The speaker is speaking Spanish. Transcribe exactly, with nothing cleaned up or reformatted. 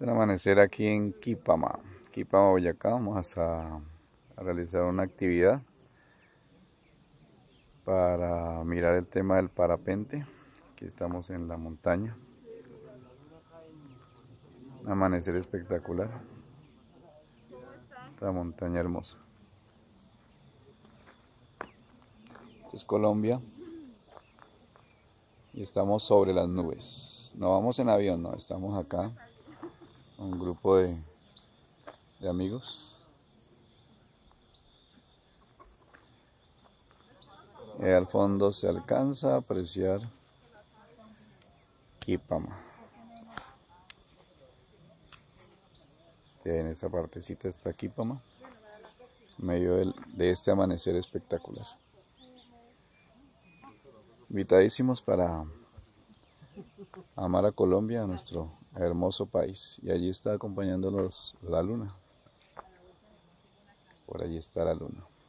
El amanecer aquí en Quipama, Quipama, Boyacá. Vamos a, a realizar una actividad para mirar el tema del parapente. Aquí estamos en la montaña. Un amanecer espectacular. Esta montaña hermosa. Esto es Colombia. Y estamos sobre las nubes. No vamos en avión, no, estamos acá. Un grupo de, de amigos. Y al fondo se alcanza a apreciar Quipama. Sí, en esa partecita está Quipama, en medio del, de este amanecer espectacular. Invitadísimos para amar a Colombia, a nuestro hermoso país. Y allí está acompañándonos la luna. Por allí está la luna.